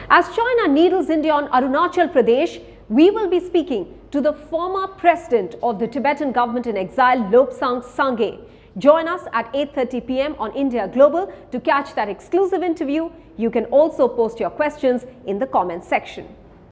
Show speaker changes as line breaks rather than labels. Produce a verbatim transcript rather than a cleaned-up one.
As China needles India on Arunachal Pradesh, we will be speaking to the former president of the Tibetan government-in-exile, Lobsang Sangay. Join us at eight thirty p m on India Global to catch that exclusive interview. You can also post your questions in the comments section.